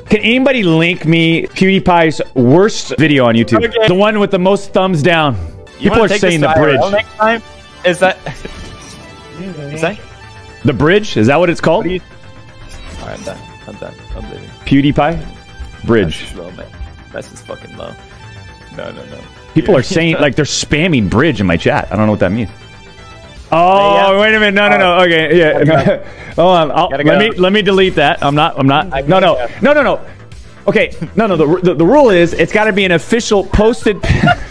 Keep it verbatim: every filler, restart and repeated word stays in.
Can anybody link me PewDiePie's worst video on YouTube? Okay. The one with the most thumbs down. You People are saying the bridge. Next time? Is that... Is that... The bridge? Is that what it's called? What Alright, I'm done. I'm done. I'm leaving. PewDiePie? Bridge. That's low, man. That's just fucking low. No, no, no. People are saying, like, they're spamming bridge in my chat. I don't know what that means. Oh, yeah. Wait a minute. No, no, no. Okay, yeah. No. Hold on. I'll, let go. me let me delete that. I'm not. I'm not. No, no. No, no, no. Okay. No, no. The, the, the rule is it's got to be an official posted...